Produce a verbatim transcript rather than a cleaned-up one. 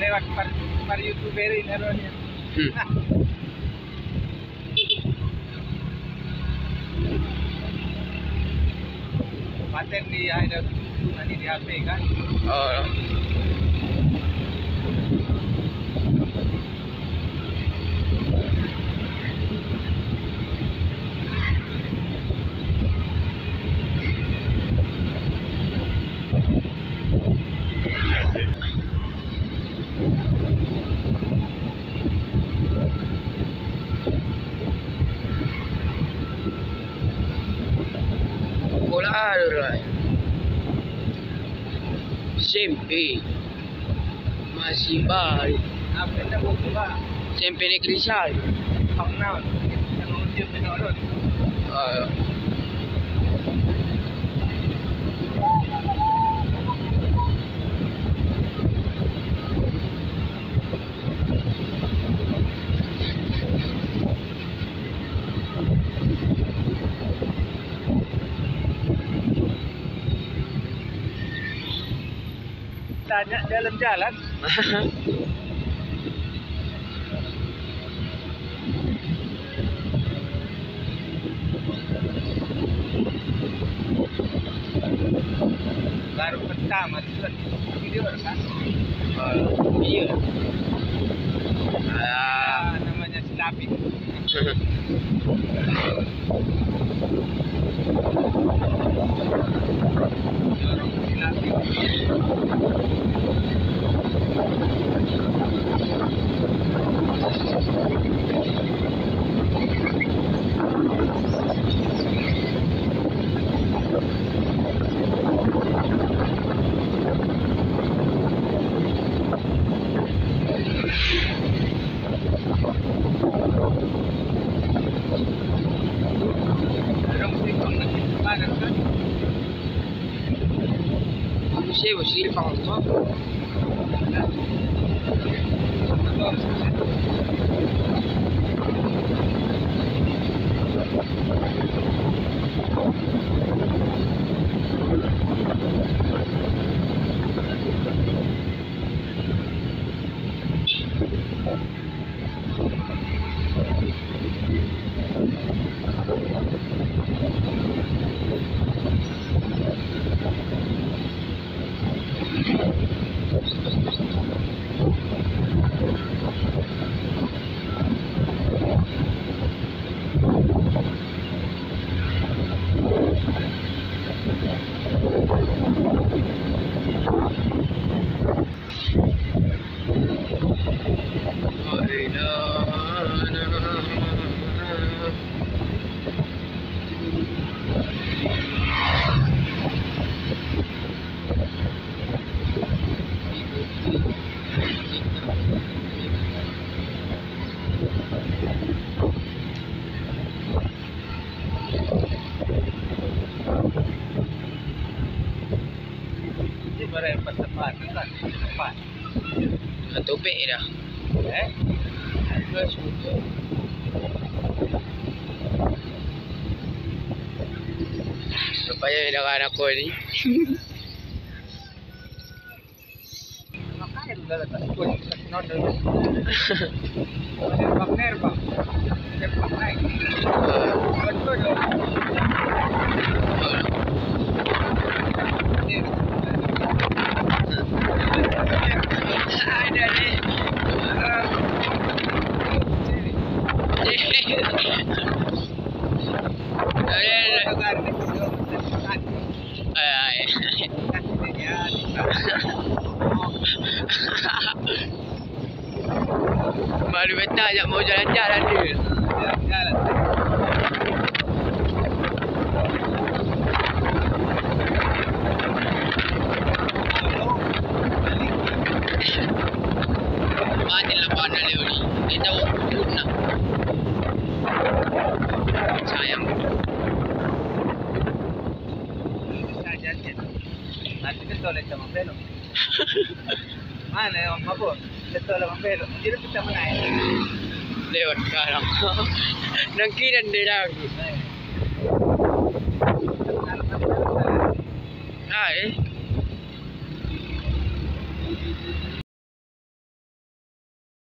lewat par, par youtuber ini naronya. Hmm. Paten di ada nanti di H P kan? Oh. Bola Sempre masih baru. Apa yang mau coba? Sempre Negeri Sari. Kau nak? Yang mau dia menolak. Ah. Tanya dalam jalan. Baru pertama itu video kan? Oh, iya. Ah, namanya Silapik. Dorong Silapik. Você, você ele fala só? Berempat tempat kan? Tempat. Topik dah. Eh? Terus buka. Supaya dengan aku ni. Makanya sudah letak kulit seknor dulu. Bang Nerba. Cepat naik. Betul dong. Ada ni. Baru bertanya mau jalan-jalan dia. Jalan-jalan. Mati lepas dah leo ni. Kita urut nak. Sayang. Saja je. Nanti kita boleh sama belok. Mana yang mabuk? Kita boleh belok. Jadi kita menaik. Lewat sekarang. Nangki dan dia lagi. Naik. Hai.